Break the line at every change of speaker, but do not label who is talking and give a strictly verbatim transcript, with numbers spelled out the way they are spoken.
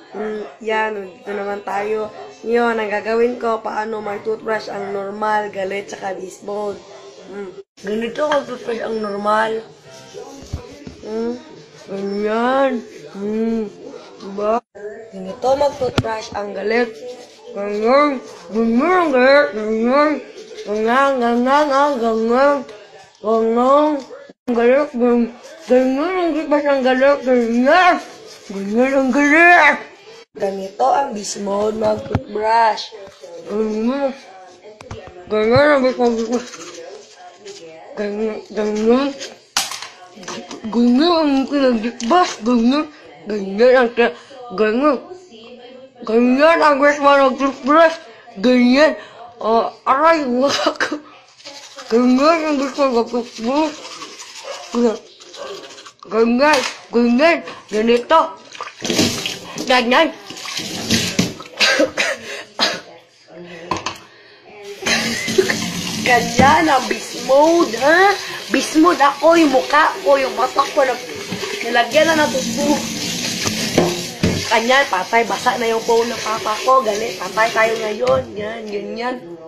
Mm, yan, dito naman tayo. Ngayon, ang gagawin ko, paano mag-toothbrush ang normal, galit, saka beast mode. Mm. Ganito mag-toothbrush ang normal. Mm. Ganyan. Mm. Diba? Ganito mag-toothbrush ang galit. Ganyan. Ganyan ang galit. Ganyan. Ganyan, ganyan, ang ganyan. Ganyan. Ang galit. Ganyan. Ganyan ang toothbrush ang galit. Ganyan. Ganyan ang galit. Ganito ang beast mode mag-toothbrush. Ganyan. Ganyan ang beast mode. Ganyan. Ganyan. Ganyan ang pinag-toothbrush. Ganyan. Ganyan ang ganyan. Ganyan ang beast mode mag-toothbrush. Ganyan. Uh, aray, wak. Ganyan ang beast mode mag-toothbrush. Ganyan. Ganyan. Ganyan. Ganito. Ganyan. Ganyan ang beast mode, ha? Beast mode ako, yung mukha ko, yung mata ko, nilagyan na ng tubo. Ganyan, patay, basa na yung phone ng papa ko. Galit, patay tayo ngayon. Yan, ganyan.